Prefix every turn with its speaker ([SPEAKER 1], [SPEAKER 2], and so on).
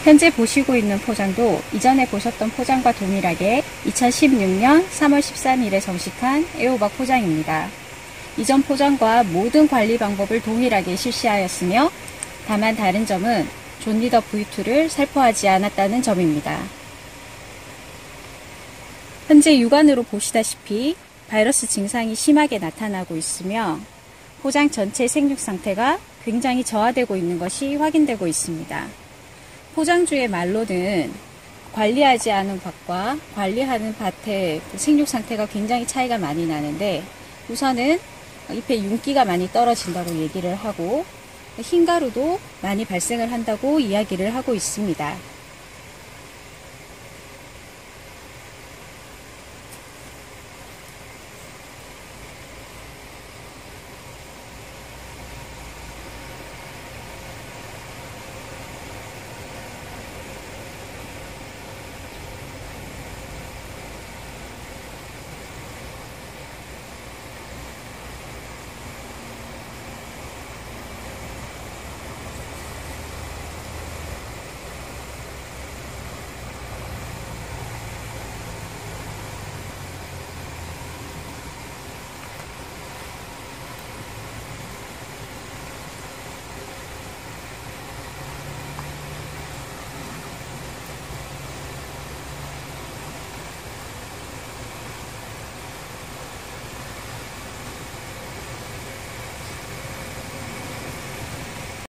[SPEAKER 1] 현재 보시고 있는 포장도 이전에 보셨던 포장과 동일하게 2016년 3월 13일에 정식한 애호박 포장입니다. 이전 포장과 모든 관리 방법을 동일하게 실시하였으며 다만 다른 점은 존리더 V2를 살포하지 않았다는 점입니다. 현재 육안으로 보시다시피 바이러스 증상이 심하게 나타나고 있으며 포장 전체 생육 상태가 굉장히 저하되고 있는 것이 확인되고 있습니다. 포장주의 말로는 관리하지 않은 밭과 관리하는 밭의 생육 상태가 굉장히 차이가 많이 나는데 우선은 잎의 윤기가 많이 떨어진다고 얘기를 하고 흰가루도 많이 발생을 한다고 이야기를 하고 있습니다.